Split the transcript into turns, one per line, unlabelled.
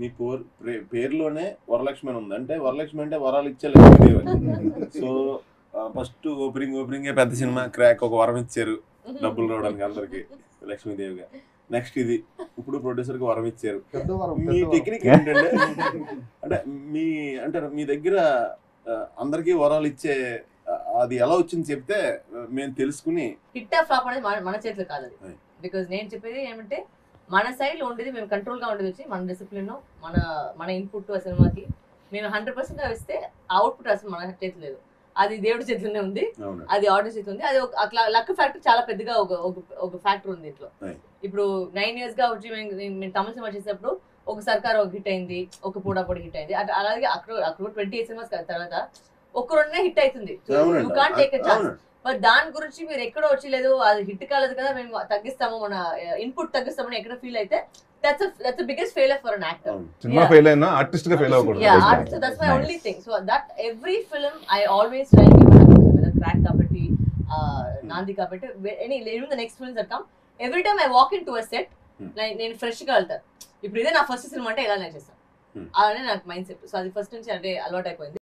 మీ పేరులోనే వరలక్ష్మి అని ఉంది. అంటే వరలక్ష్మి అంటే వరాలు ఇచ్చే లక్ష్మీదేవి అని. సో ఫస్ట్ ఓపెనింగ్ పెద్ద సినిమా క్రాక్, ఒక వరం ఇచ్చారు డబ్బులు రావడానికి అందరికి లక్ష్మీదేవిగా. నెక్స్ట్ ఇది ఇప్పుడు ప్రొడ్యూసర్ కి వరం ఇచ్చారు. మీ టెక్నిక్ ఏంటంటే అంటే మీ దగ్గర అందరికి వరాలు ఇచ్చే అది ఎలా వచ్చింది చెప్తే మేము తెలుసుకుని.
హిట్ ఆఫ్ ఫ్లాప్ అనేది మన చేతిలో కాదు అది. బికాజ్ నేను చెప్పేది ఏమంటే మన సైడ్ లో ఉండేది, మేము కంట్రోల్ గా ఉండేది వచ్చి మన డిసిప్లిన్, మన ఇన్పుట్ ఆ సినిమాకి మేము 100% ఇస్తే అవుట్పుట్ అసలు మన చేతిలో లేదు. అది దేవుడి చేతిలోనే ఉంది, అది ఆర్డర్ చేతిలో ఉంది. అది అట్లా లక్ ఫ్యాక్టర్ చాలా పెద్దగా ఒక ఫ్యాక్టర్ ఉంది ఇంట్లో. ఇప్పుడు 9 years గా వచ్చి మేము తమిళ సినిమా చేసేటప్పుడు ఒక సర్కార్ ఒక హిట్ అయింది, ఒక పూడాపొడి హిట్ అయింది. అలాగే అక్కడ 28 సినిమాస్ తర్వాత ఒక 2 హిట్ అవుతుంది. You can't take a chance. But దాని గురించి మీరు ఎక్కడో వచ్చి లేదు అది హిట్ కాలేదు కదా మేము తగ్గిస్తాము, మన ఇన్పుట్ తగ్గిస్తామని ఎక్కడ ఫీల్ అయితే that's the biggest failure for an actor.
Cinema fail అయినా ఆర్టిస్ట్ గా ఫెయిల్ అవ్వకూడదు.
Yeah, artist, that's my only thing. So that every film I always try to give whether crack kabatti, nandi kabatti, even the next films that come, every time I walk into a set నేను fresh గా వెళ్తాను. ఇప్పుడు ఇదే నా first cinema అంటే ఎలా నేను చేస్తాను అలానే నాకు మైండ్ సెట్. సో అది ఫస్ట్ నుంచి అంటే అలవాటు అయిపోయింది.